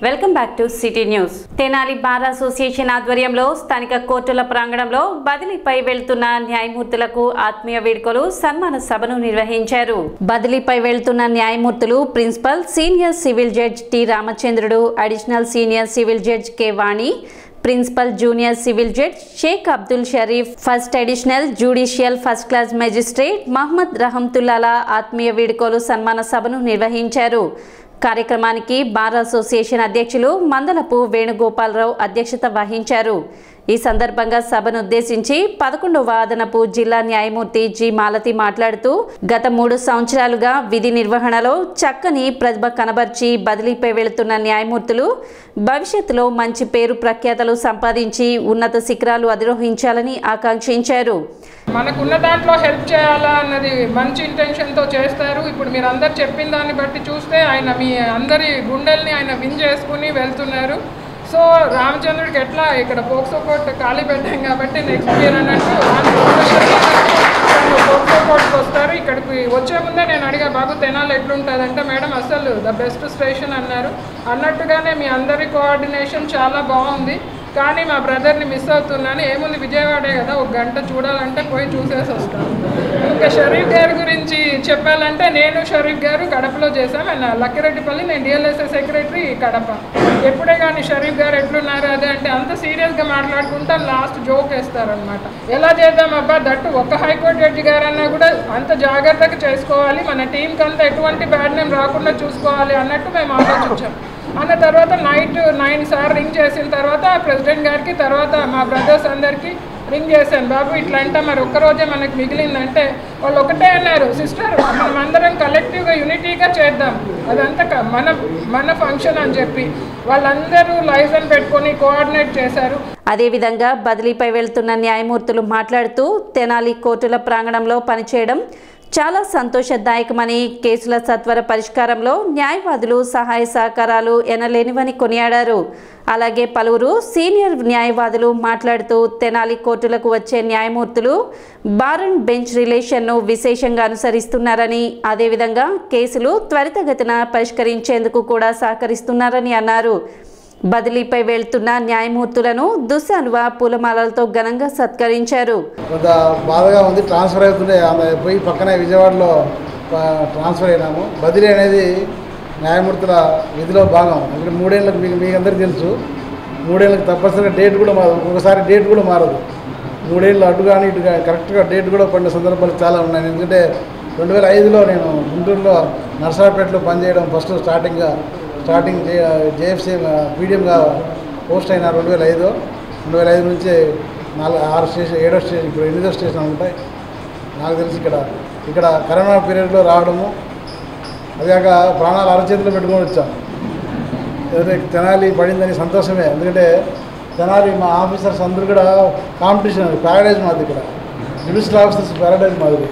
Welcome back to city news. Tenali bar association ఆధ్వర్యంలో స్థానిక కోర్టుల ప్రాంగణంలో బదిలీపై వెళ్తున్న న్యాయమూర్తులకు ఆత్మీయ వేడుకలు సన్మాన సభను నిర్వహించారు. బదిలీపై వెళ్తున్న న్యాయమూర్తులు principal senior civil judge T Ramachandrudu, additional senior civil judge K Vani, principal junior civil judge Sheikh Abdul Shareef, first additional judicial first class magistrate Mohammed రహమతుల్లాల ఆత్మీయ వేడుకలు సన్మాన సభను నిర్వహించారు. కార్యక్రమానికి బార్ అసోసియేషన్ అధ్యక్షులు మందలపు వేణుగోపాలరావు అధ్యక్షత వహించారు. ఈ సందర్భంగా సభను ఉద్దేశించి 11వ అదనపు జిల్లా న్యాయమూర్తి జి మాలతి మాట్లాడుతూ గత 3 సంవత్సరాలుగా విధి నిర్వహణలో చక్కని ప్రతిభ కనబర్చి బదిలీపై వెళుతున్న న్యాయమూర్తులు భవిష్యత్తులో మంచి పేరు ప్రఖ్యాతలు సంపాదించి ఉన్నత శిఖరాలు అధిరోహించాలని ఆకాంక్షించారు. మనకున్న దాంట్లో హెల్ప్ చేయాలా అన్నది మంచి ఇంటెన్షన్తో చేస్తారు. ఇప్పుడు మీరు అందరు చెప్పిన దాన్ని బట్టి చూస్తే ఆయన మీ అందరి గుండెల్ని ఆయన విన్ చేసుకుని వెళ్తున్నారు. సో రామచంద్రుడికి ఎట్లా ఇక్కడ పోక్సో కోర్టు ఖాళీ పెట్టాం కాబట్టి నెక్స్ట్ ఇయర్ అన్నట్టు పోక్సో కోర్టుకు వస్తారు. ఇక్కడికి వచ్చే ముందే నేను అడిగా, బాబు తెనాలి ఎట్లుంటుందంటే మేడం అసలు ద బెస్ట్ స్టేషన్ అన్నారు. అన్నట్టుగానే మీ అందరి కోఆర్డినేషన్ చాలా బాగుంది. కానీ మా బ్రదర్ని మిస్ అవుతున్నాను. ఏముంది విజయవాడే కదా, 1 గంట చూడాలంటే పోయి చూసేసి వస్తాను. ఇంకా షరీఫ్ గారి గురించి చెప్పాలంటే నేను షరీఫ్ గారు కడపలో చేశాం. అండ్ లక్కిరెడ్డిపల్లి, నేను డిఎల్ఎస్ఏ సెక్రటరీ కడప. ఎప్పుడే కానీ షరీఫ్ గారు ఎట్లున్నారు అదే అంటే అంత సీరియస్గా మాట్లాడుకుంటాం, లాస్ట్ జోక్ వేస్తారనమాట. ఎలా చేద్దాం అబ్బా, దట్టు ఒక హైకోర్టు జడ్జి గారన్నా కూడా అంత జాగ్రత్తగా చేసుకోవాలి, మన టీంకి అంతా ఎటువంటి బ్యాడ్ నేమ్ రాకుండా చూసుకోవాలి అన్నట్టు మేము ఆలోచించాం. అన్న తర్వాత నైట్ 9 సార్లు రింగ్ చేసిన తర్వాత ప్రెసిడెంట్ గారికి, తర్వాత మా బ్రదర్స్ అందరికీ రింగ్ చేశాను. బాబు ఇట్లా అంటే మరి ఒక్కరోజే మనకు మిగిలిందంటే వాళ్ళు ఒకటే అన్నారు, సిస్టర్ మనం అందరం కలెక్టివ్గా యూనిటీగా చేద్దాం, అదంతా మన ఫంక్షన్ అని చెప్పి వాళ్ళందరూ లైసెన్స్ పెట్టుకొని కోఆర్డినేట్ చేశారు. అదేవిధంగా బదిలీపై వెళ్తున్న న్యాయమూర్తులు మాట్లాడుతూ తెనాలి కోర్టుల ప్రాంగణంలో పనిచేయడం చాలా సంతోషదాయకమని, కేసుల సత్వర పరిష్కారంలో న్యాయవాదులు సహాయ సహకారాలు ఎనలేనివని కొనియాడారు. అలాగే పలువురు సీనియర్ న్యాయవాదులు మాట్లాడుతూ తెనాలి కోర్టులకు వచ్చే న్యాయమూర్తులు బార్ అండ్ బెంచ్ రిలేషన్ను విశేషంగా అనుసరిస్తున్నారని, అదేవిధంగా కేసులు త్వరితగతిన పరిష్కరించేందుకు కూడా సహకరిస్తున్నారని అన్నారు. బదిలీపై వెళ్తున్న న్యాయమూర్తులను దుస్సాలువ పూలమాలలతో ఘనంగా సత్కరించారు. కొంత బాధగా ఉంది, ట్రాన్స్ఫర్ అవుతుండే ఆమె పోయి పక్కనే విజయవాడలో ట్రాన్స్ఫర్ అయినాము. బదిలీ అనేది న్యాయమూర్తుల విధిలో భాగం. ఎందుకంటే 3 ఏళ్ళకు మీకు అందరికీ తెలుసు, 3 ఏళ్ళకి తప్పనిసరిగా డేట్ కూడా మారదు, ఒకసారి డేట్ కూడా మారదు. 3 ఏళ్ళు అటు కానీ ఇటు కానీ కరెక్ట్గా డేట్ కూడా పడిన సందర్భాలు చాలా ఉన్నాయి. ఎందుకంటే 2005లో నేను గుంటూరులో నర్సరావుపేటలో పనిచేయడం ఫస్ట్ స్టార్టింగ్ జేఎఫ్సీ పీడిఎంగా పోస్ట్ అయిన 2005 నుంచి 6 స్టేషన్ 7వ స్టేషన్ ఇప్పుడు 8వ స్టేషన్ ఉంటాయి నాకు తెలిసి. ఇక్కడ కరోనా పీరియడ్లో రావడము, అదిగాక ప్రాణాలు అరచేతిలో పెట్టుకొని వచ్చాం. ఏదైతే తెనాలి పడిందని సంతోషమే. ఎందుకంటే తెనాలి మా ఆఫీసర్స్ అందరూ కూడా కాంపిటీషన్, ప్యారడైజ్ మాది, ఇక్కడ జ్యుడిషియల్ ఆఫీసర్స్ ప్యారడైజ్ మాది.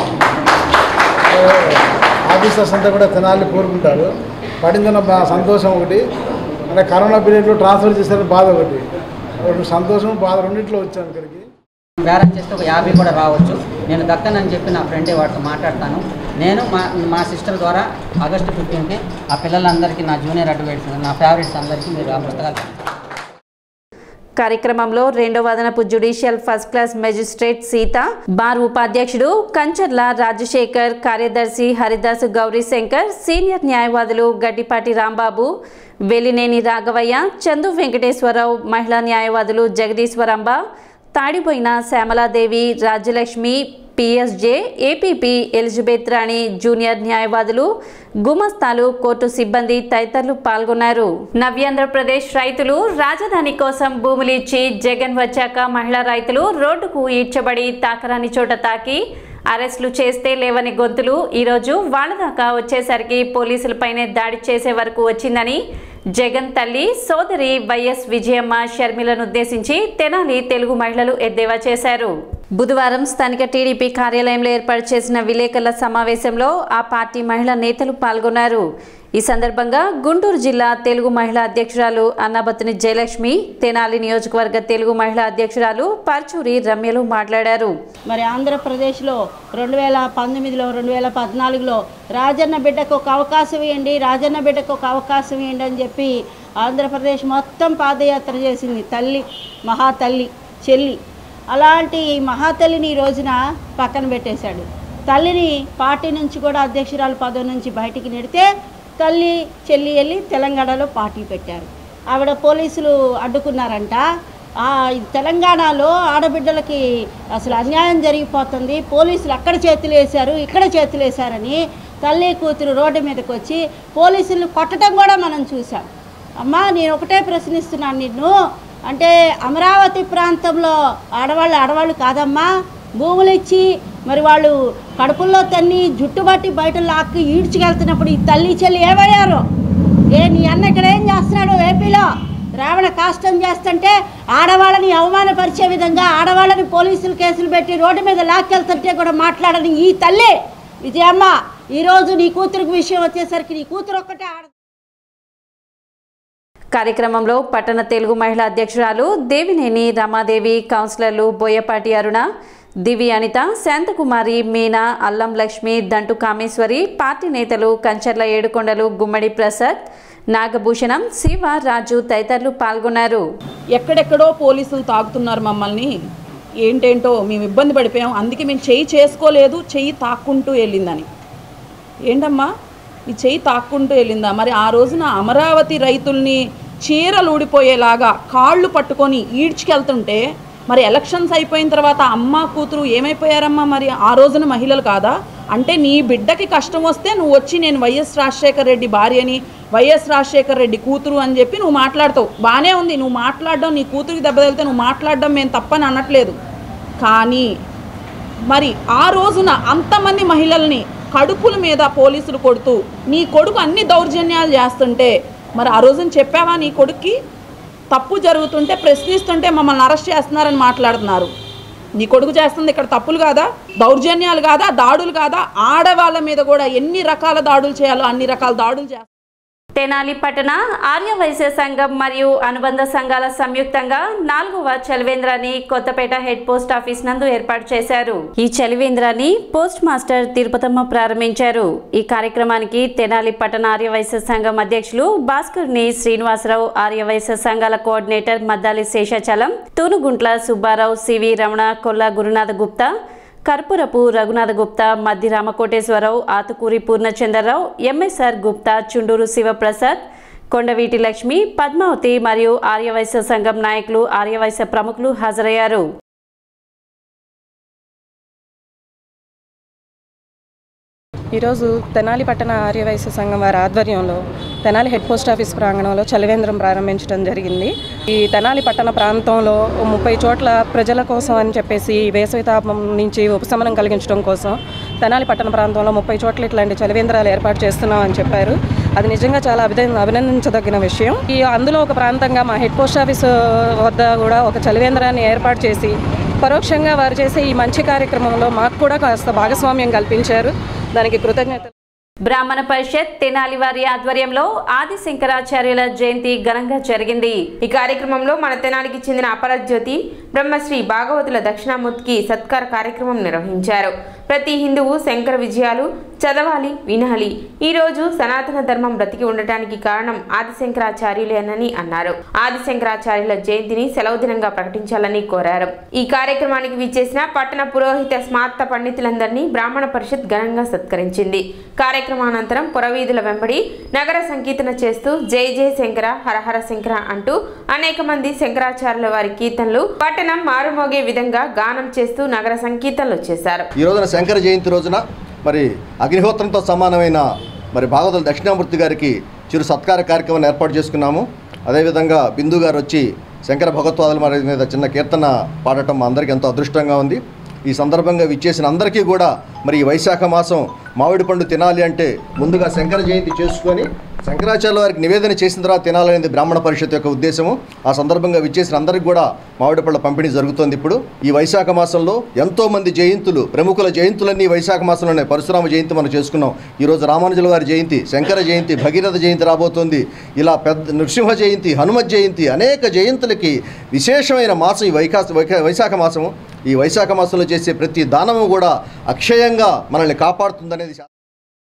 ఆఫీసర్స్ అంతా కూడా తెనాలి కోరుకుంటారు. పడిందన్న సంతోషం ఒకటి, అంటే కరోనా పీరియడ్లో ట్రాన్స్ఫర్ చేశారని బాధ ఒకటి. సంతోషం బాధ రెండింటిలో వచ్చాను ఇక్కడికి. బేరం చేస్తే ఒక 50 కూడా రావచ్చు. నేను దక్కనని చెప్పి నా ఫ్రెండే వాటితో మాట్లాడతాను. నేను మా సిస్టర్ ద్వారా ఆగస్టు 15కి ఆ పిల్లలందరికీ, నా జూనియర్ అడ్వకేట్స్, నా ఫేవరెట్స్ అందరికీ మీరు ఆ పుస్తకాలు. కార్యక్రమంలో 2వ అదనపు judicial first class magistrate Seeta, bar ఉపాధ్యక్షుడు కంచర్ల రాజశేఖర్, కార్యదర్శి హరిదాసు గౌరీశంకర్, సీనియర్ న్యాయవాదులు గడ్డిపాటి రాంబాబు, వెలినేని రాఘవయ్య, చందు వెంకటేశ్వరరావు, మహిళా న్యాయవాదులు జగదీశ్వరంబ, తాడిపోయిన Syamaladevi, Rajyalakshmi, PSJ, APP Elizabeth Rani, junior న్యాయవాదులు, గుమస్తాలు, కోర్టు సిబ్బంది తదితరులు పాల్గొన్నారు. నవ్యాంధ్రప్రదేశ్ రైతులు రాజధాని కోసం భూములు ఇచ్చి జగన్ వచ్చాక మహిళా రైతులు రోడ్డుకు ఈడ్చబడి తాకరాని చోట తాకి అరెస్టులు చేస్తే లేవని గొంతులు ఈరోజు వాళ్ళ దాకా వచ్చేసరికి పోలీసులపైనే దాడి చేసే వరకు వచ్చిందని జగన్ తల్లి సోదరి వైఎస్ విజయమ్మ షర్మిలను ఉద్దేశించి తెనాలి తెలుగు మహిళలు ఎద్దేవా చేశారు. బుధవారం స్థానిక టీడీపీ కార్యాలయంలో ఏర్పాటు చేసిన విలేకరుల సమావేశంలో ఆ పార్టీ మహిళా నేతలు పాల్గొన్నారు. ఈ సందర్భంగా గుంటూరు జిల్లా తెలుగు మహిళా అధ్యక్షురాలు అన్నాబత్తుని జయలక్ష్మి, తెనాలి నియోజకవర్గ తెలుగు మహిళా అధ్యక్షురాలు పర్చూరి రమ్యలు మాట్లాడారు. మరి ఆంధ్రప్రదేశ్లో 2019లో 2014లో రాజన్న బిడ్డకు ఒక అవకాశం ఇవ్వండి, రాజన్న బిడ్డకు ఒక అవకాశం ఇవ్వండి అని చెప్పి ఆంధ్రప్రదేశ్ మొత్తం పాదయాత్ర చేసింది తల్లి, మహాతల్లి, చెల్లి. అలాంటి మహాతల్లిని ఈ రోజున పక్కన పెట్టేశాడు. తల్లిని పార్టీ నుంచి కూడా అధ్యక్షురాలు పదవి నుంచి బయటికి నెడితే తల్లి చెల్లి వెళ్ళి తెలంగాణలో పార్టీ పెట్టారు. ఆవిడ పోలీసులు అడ్డుకున్నారంట. తెలంగాణలో ఆడబిడ్డలకి అసలు అన్యాయం జరిగిపోతుంది, పోలీసులు అక్కడ చేతులు వేశారు ఇక్కడ చేతులు వేశారని తల్లి కూతురు రోడ్డు మీదకి వచ్చి పోలీసులు కొట్టడం కూడా మనం చూసాం. అమ్మా, నేను ఒకటే ప్రశ్నిస్తున్నాను నిన్ను, అంటే అమరావతి ప్రాంతంలో ఆడవాళ్ళు కాదమ్మా, భూములు ఇచ్చి మరి వాళ్ళు కడుపుల్లో తన్ని జుట్టుబట్టి బయట లాక్కి ఈడ్చుకెళ్తున్నప్పుడు ఈ తల్లి చెల్లి ఏమయ్యారు? నీ అన్న ఇక్కడ ఏం చేస్తున్నాడు? ఏపీలో రావణ కాష్టం చేస్తుంటే ఆడవాళ్ళని అవమానపరిచే విధంగా ఆడవాళ్ళని పోలీసులు కేసులు పెట్టి రోడ్డు మీద లాక్కెళ్తుంటే కూడా మాట్లాడని ఈ తల్లి విజయమ్మ, ఈరోజు నీ కూతురికి విషయం వచ్చేసరికి నీ కూతురు ఒక్కటే కార్యక్రమంలో పట్టణ తెలుగు మహిళా అధ్యక్షురాలు దేవినేని రమాదేవి, కౌన్సిలర్లు బోయపాటి అరుణ, దివి అనిత, శాంతకుమారి, మీనా, అల్లం లక్ష్మి, దంటు కామేశ్వరి, పార్టీ నేతలు కంచర్ల ఏడుకొండలు, గుమ్మడి ప్రసాద్, నాగభూషణం, శివ, రాజు తదితరులు పాల్గొన్నారు. ఎక్కడెక్కడో పోలీసులు తాకుతున్నారు మమ్మల్ని, ఏంటేంటో మేము ఇబ్బంది పడిపోయాం, అందుకే మేము చెయ్యి చేసుకోలేదు, చెయ్యి తాక్కుంటూ వెళ్ళిందని. ఏంటమ్మా ఈ చెయ్యి తాక్కుంటూ వెళ్ళిందా? మరి ఆ రోజున అమరావతి రైతుల్ని చీరలు ఊడిపోయేలాగా కాళ్ళు పట్టుకొని ఈడ్చుకెళ్తుంటే మరి ఎలక్షన్స్ అయిపోయిన తర్వాత అమ్మ కూతురు ఏమైపోయారమ్మా? మరి ఆ రోజున మహిళలు కాదా? అంటే నీ బిడ్డకి కష్టం వస్తే నువ్వు వచ్చి నేను వైఎస్ రాజశేఖర రెడ్డి భార్యని, వైఎస్ రాజశేఖర రెడ్డి కూతురు అని చెప్పి నువ్వు మాట్లాడతావు, బాగానే ఉంది. నువ్వు మాట్లాడడం, నీ కూతురికి దెబ్బ తగిలితే నువ్వు మాట్లాడడం మేము తప్పని అనట్లేదు. కానీ మరి ఆ రోజున అంతమంది మహిళల్ని కడుపుల మీద పోలీసులు కొడుతూ నీ కొడుకు అన్ని దౌర్జన్యాలు చేస్తుంటే మరి ఆ రోజున చెప్పావా? నీ కొడుక్కి తప్పు జరుగుతుంటే ప్రశ్నిస్తుంటే మమ్మల్ని అరెస్ట్ చేస్తున్నారని మాట్లాడుతున్నారు. నీ కొడుకు చేస్తుంది ఇక్కడ తప్పులు కాదా? దౌర్జన్యాలు కాదా? దాడులు కాదా? ఆడవాళ్ళ మీద కూడా ఎన్ని రకాల దాడులు చేయాలో అన్ని రకాల దాడులు చేస్తారు. తెనాలి పట్టణ ఆర్యవైశ్య సంఘం మరియు అనుబంధ సంఘాల సంయుక్తంగా 4వ చలివేంద్రాన్ని కొత్తపేట హెడ్ పోస్ట్ ఆఫీస్ నందు ఏర్పాటు చేశారు. ఈ చలివేంద్రాన్ని పోస్ట్ మాస్టర్ తిరుపతమ్మ ప్రారంభించారు. ఈ కార్యక్రమానికి తెనాలి పట్టణ ఆర్యవైశ్య సంఘం అధ్యక్షులు భాస్కర్ని శ్రీనివాసరావు, ఆర్యవైశ్య సంఘాల coordinator Maddali Seshachalam, Tunuguntla Subbarao, CV Ramana, Kolla Gurunatha Gupta, Karpurapu Raghunatha Gupta, Maddi Ramakoteswararao, Athukuri Purnachandrarao, MSR Gupta, Chunduru Sivaprasad, Kondaveeti Lakshmi, Padmavathi మరియు ఆర్యవైశ్య సంఘం నాయకులు, ఆర్యవైశ్య ప్రముఖులు హాజరయ్యారు. ఈరోజు తెనాలి పట్టణ ఆర్యవైశ్య సంఘం వారి ఆధ్వర్యంలో తెనాలి హెడ్ పోస్ట్ ఆఫీస్ ప్రాంగణంలో చలివేంద్రం ప్రారంభించడం జరిగింది. ఈ తెనాలి పట్టణ ప్రాంతంలో 30 చోట్ల ప్రజల కోసం అని చెప్పేసి వేసవితాపం నుంచి ఉపశమనం కలిగించడం కోసం తెనాలి పట్టణ ప్రాంతంలో 30 చోట్ల ఇట్లాంటి చలివేంద్రాలు ఏర్పాటు చేస్తున్నామని చెప్పారు. అది నిజంగా చాలా అభినందించదగిన విషయం. అందులో ఒక ప్రాంతంగా మా హెడ్ పోస్ట్ ఆఫీస్ వద్ద కూడా ఒక చలివేంద్రాన్ని ఏర్పాటు చేసి పరోక్షంగా వారు చేసే ఈ మంచి కార్యక్రమంలో మాకు కూడా కాస్త భాగస్వామ్యం కల్పించారు. దానికి కృతజ్ఞతలు. బ్రాహ్మణ పరిషత్ తెనాలి వారి ఆధ్వర్యంలో ఆది శంకరాచార్యుల జయంతి ఘనంగా జరిగింది. ఈ కార్యక్రమంలో మన తెనాలికి చెందిన అపరజ్యోతి బ్రహ్మశ్రీ భాగవతుల దక్షిణామూర్తికి సత్కార కార్యక్రమం నిర్వహించారు. ప్రతి హిందువు శంకర విజయాలు చదవాలి, వినాలి. ఈ రోజు సనాతన ధర్మం బ్రతికి ఉండటానికి కారణం ఆదిశంకరాచార్యులేనని అన్నారు. ఆదిశంకరాచార్యుల జయంతిని సెలవు దినంగా ప్రకటించాలని కోరారు. ఈ కార్యక్రమానికి విచ్చేసిన పట్టణ పురోహిత స్మార్త పండితులందరినీ బ్రాహ్మణ పరిషత్ ఘనంగా సత్కరించింది. కార్యక్రమానంతరం పురవీధుల వెంబడి నగర సంకీర్తన చేస్తూ జై జై శంకర, హరహర శంకర అంటూ అనేక మంది శంకరాచార్యుల వారి కీర్తనలు పట్టణం మారుమోగే విధంగా గానం చేస్తూ నగర సంకీర్తనలు చేశారు. ఈ రోజున శంకర జయంతి రోజున మరి అగ్నిహోత్రంతో సమానమైన మరి భాగవతుల దక్షిణామూర్తి గారికి చిరు సత్కార కార్యక్రమాన్ని ఏర్పాటు చేసుకున్నాము. అదేవిధంగా బిందు గారు వచ్చి శంకర భగవత్పాదుల మరి మీద చిన్న కీర్తన పాడటం అందరికీ ఎంతో అదృష్టంగా ఉంది. ఈ సందర్భంగా విచ్చేసిన అందరికీ కూడా మరి ఈ వైశాఖ మాసం మామిడి పండు తినాలి అంటే ముందుగా శంకర జయంతి చేసుకొని శంకరాచార్యుల వారికి నివేదన చేసిన తర్వాత తినాలనేది బ్రాహ్మణ పరిషత్ యొక్క ఉద్దేశము. ఆ సందర్భంగా విచ్చేసిన అందరికీ కూడా మామిడి పళ్ళ పంపిణీ జరుగుతోంది. ఇప్పుడు ఈ వైశాఖ మాసంలో ఎంతోమంది జయంతులు, ప్రముఖుల జయంతులన్నీ వైశాఖ మాసంలోనే. పరశురామ జయంతి మనం చేసుకున్నాం. ఈరోజు రామానుజుల వారి జయంతి, శంకర జయంతి, భగీరథ జయంతి రాబోతోంది. ఇలా పెద్ద నృసింహ జయంతి, హనుమత్ జయంతి, అనేక జయంతులకి విశేషమైన మాసం ఈ వైశాఖ మాసము. ఈ వైశాఖ మాసంలో చేసే ప్రతి దానము కూడా అక్షయంగా మనల్ని కాపాడుతుందనేది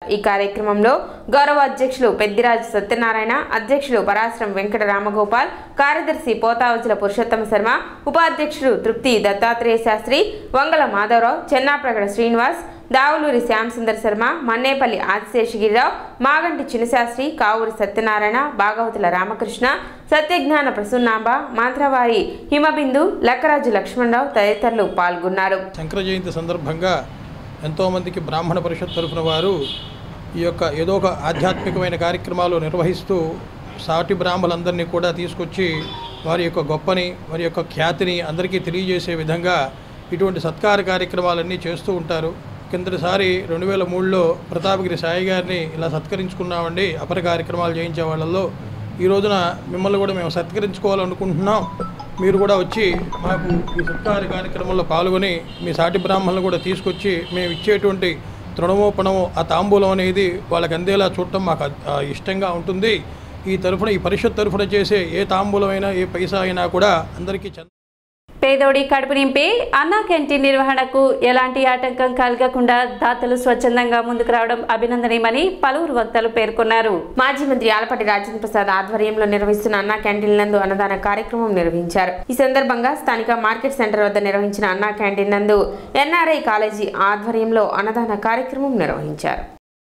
ఈ కార్యక్రమంలో గౌరవ అధ్యక్షులు పెద్దిరాజు సత్యనారాయణ, అధ్యక్షులు పరాశ్రం వెంకట రామగోపాల్, కార్యదర్శి పోతావజుల పురుషోత్తమ శర్మ, ఉపాధ్యక్షులు తృప్తి దత్తాత్రేయ శాస్త్రి, వంగల మాధవరావు, చెన్నాప్రగడ శ్రీనివాస్, దావులూరి శ్యాంసుందర్ శర్మ, మన్నేపల్లి ఆదిశేషగిరిరావు, మాగంటి చిన్నశాస్త్రి, కావూరి సత్యనారాయణ, భాగవతుల రామకృష్ణ, సత్యజ్ఞాన ప్రసన్నాంబ, మంత్రవారి హిమబిందు, లక్కరాజు లక్ష్మణరావు తదితరులు పాల్గొన్నారు. శంకర జయంతి సందర్భంగా ఎంతోమందికి బ్రాహ్మణ పరిషత్ తరఫున వారు ఈ యొక్క ఏదో ఒక ఆధ్యాత్మికమైన కార్యక్రమాలు నిర్వహిస్తూ సాటి బ్రాహ్మణులందరినీ కూడా తీసుకొచ్చి వారి యొక్క గొప్పని, వారి యొక్క ఖ్యాతిని అందరికీ తెలియజేసే విధంగా ఇటువంటి సత్కార కార్యక్రమాలన్నీ చేస్తూ ఉంటారు. కిందటిసారి 2003లో ప్రతాపగిరి సాయి గారిని ఇలా సత్కరించుకున్నామండి అపర కార్యక్రమాలు చేయించే వాళ్ళల్లో. ఈ రోజున మిమ్మల్ని కూడా మేము సత్కరించుకోవాలనుకుంటున్నాం. మీరు కూడా వచ్చి మాకు ఈ సత్కార కార్యక్రమంలో పాల్గొని మీ సాటి బ్రాహ్మణులు కూడా తీసుకొచ్చి మేము ఇచ్చేటువంటి తృణమో పణమో ఆ తాంబూలం అనేది వాళ్ళకి అందేలా చూడటం మాకు ఇష్టంగా ఉంటుంది. ఈ పరిషత్ తరఫున చేసే ఏ తాంబూలం అయినా ఏ పైసా అయినా కూడా అందరికీ పేదోడి కడుపు నింపి అన్నా క్యాంటీన్ నిర్వహణకు ఎలాంటి ఆటంకం కలగకుండా దాతలు స్వచ్ఛందంగా ముందుకు రావడం అభినందనీయమని పలువురు వక్తలు పేర్కొన్నారు. మాజీ మంత్రి ఆలపాటి రాజేంద్ర ప్రసాద్ ఆధ్వర్యంలో నిర్వహిస్తున్న అన్నా క్యాంటీన్ నందు అన్నదాన కార్యక్రమం నిర్వహించారు. ఈ సందర్భంగా స్థానిక మార్కెట్ సెంటర్ వద్ద నిర్వహించిన అన్నా క్యాంటీన్ నందు ఎన్ఆర్ఐ కాలేజీ ఆధ్వర్యంలో అన్నదాన కార్యక్రమం నిర్వహించారు.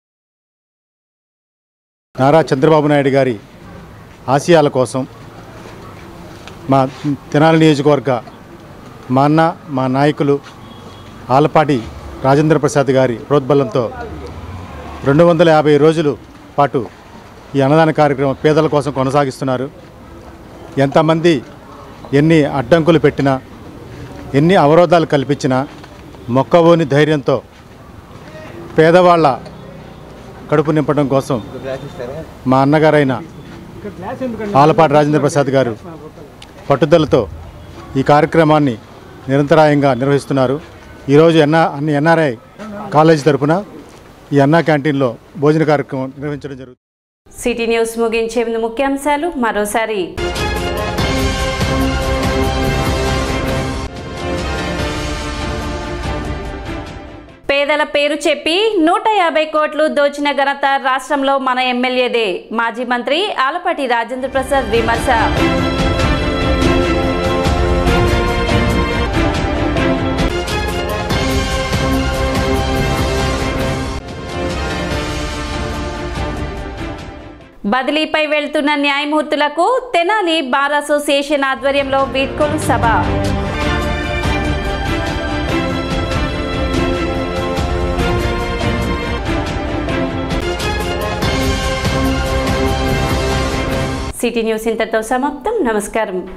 నారా చంద్రబాబు నాయుడు గారి ఆశయాల కోసం మా తెనాలి నియోజకవర్గ మా అన్న, మా నాయకులు ఆలపాటి రాజేంద్ర ప్రసాద్ గారి ప్రోద్బలంతో 250 రోజుల పాటు ఈ అన్నదాన కార్యక్రమం పేదల కోసం కొనసాగిస్తున్నారు. ఎంతమంది ఎన్ని అడ్డంకులు పెట్టినా, ఎన్ని అవరోధాలు కల్పించినా మొక్కవోని ధైర్యంతో పేదవాళ్ళ కడుపు నింపడం కోసం మా అన్నగారైన ఆలపాటి రాజేంద్ర ప్రసాద్ గారు పట్టుదలతో ఈ కార్యక్రమాన్ని నిరంతరాయంగా నిర్వహిస్తున్నారు. ఈరోజు అన్ని ఎన్ఆర్ఐ కాలేజీ తరఫున ఈ అన్నా క్యాంటీన్లో భోజన కార్యక్రమం నిర్వహించడం జరుగుతుంది. సిటీ న్యూస్ ముగించే ముందు ముఖ్యాంశాలు మరోసారి. పేదల పేరు చెప్పి 150 కోట్లు దోచిన ఘనత రాష్ట్రంలో మన ఎమ్మెల్యేదే. మాజీ మంత్రి ఆలపాటి రాజేంద్ర ప్రసాద్ విమర్శ. బదిలీపై వెళ్తున్న న్యాయమూర్తులకు తెనాలి బార్ అసోసియేషన్ ఆధ్వర్యంలో వీడ్కోలు సభ. సిటీ న్యూస్ ఇంతటితో సమాప్తం. నమస్కారం.